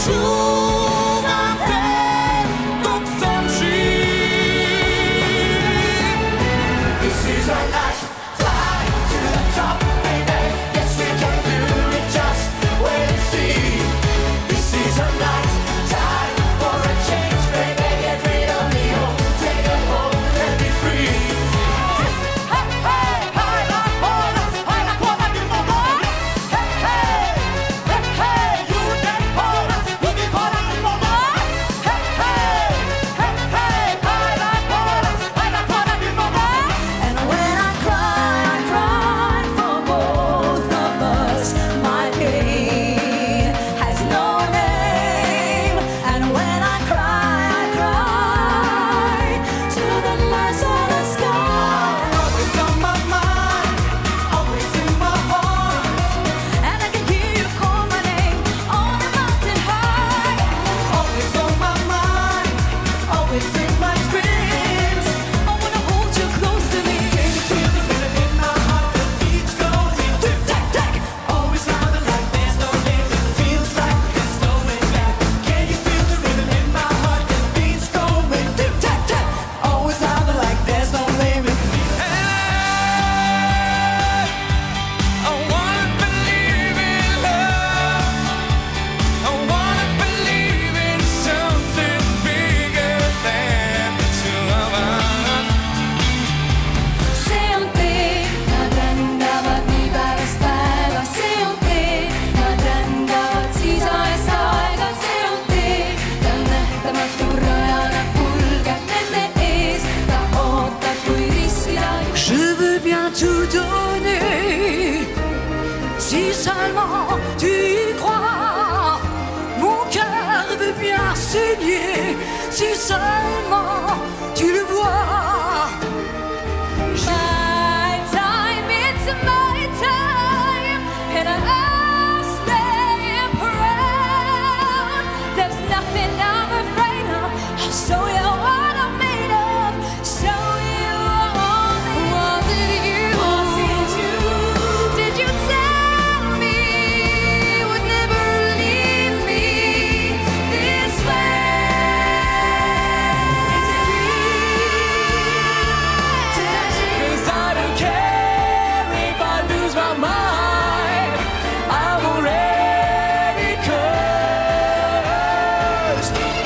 tout donner, si seulement tu y crois. Mon cœur veut bien saigner, si seulement tu le vois. My time, it's my time, and I'll stay proud. There's nothing I'm afraid of. I'll show you what I'm made of. Show you only was it you? Was it you? Did you tell me you would never leave me this way? Is it real? Did I dream? 'Cause I don't care if I lose my mind, I'm already cursed.